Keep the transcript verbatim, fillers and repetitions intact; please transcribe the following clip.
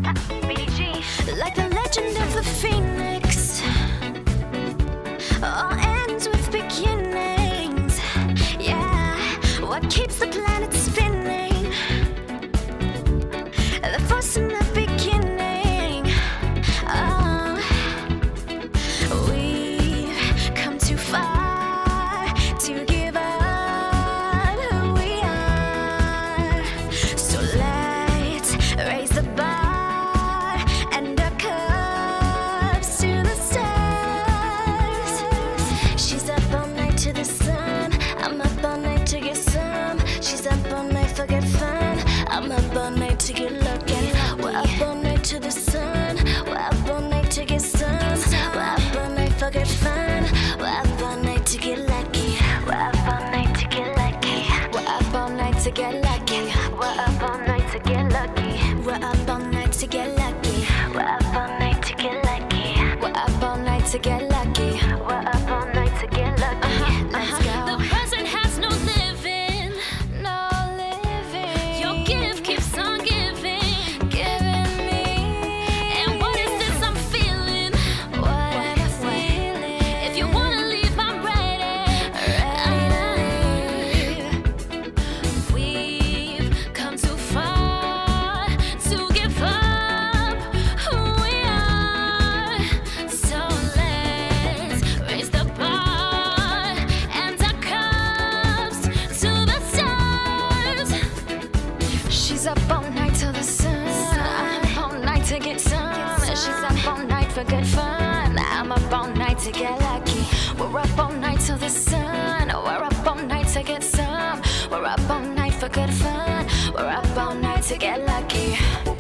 B G. Like the legend of the phoenix, all ends with beginnings. Yeah, what keeps the planet spinning? The force in the beginning. Oh, we've come too far to give up who we are. So let's raise the bar and our cups to the stars. She's up all night to the sun, I'm up all night to get some. She's up all night for good fun, I'm up all night to get lucky. We're up all night to the sun, we're up all night to get some. We're up all night for good fun, we're up all night to get lucky. We're up all night to get lucky. We're up all night to get lucky. We're up all night to get lucky. We're up all night to get lucky. We're up all night to get lucky. We're up all night to get lucky. We're up all night to get lucky. Uh-huh, let's go. The present has no living. No living. Your gift keeps on giving. Giving me. And what is this I'm feeling? What am I feeling? If you wanna leave, I'm ready. We've come too far to give up who we are. So let's raise the bar and our cups to the stars. She's up all night till the sun. I'm up all night to get some. She's up all night for good fun. I'm up all night to get lucky. We're up all night till the sun. We're up all night to get some. We're up all night for good fun. We're up all night to get lucky.